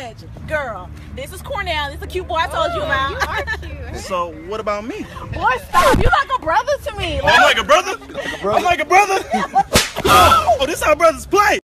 much. Girl, this is Cornell. This is the cute boy I told you about. You are cute. So what about me? Boy, stop. You like a brother to me. I'm like a brother? I'm like a brother? Oh, this how brothers play.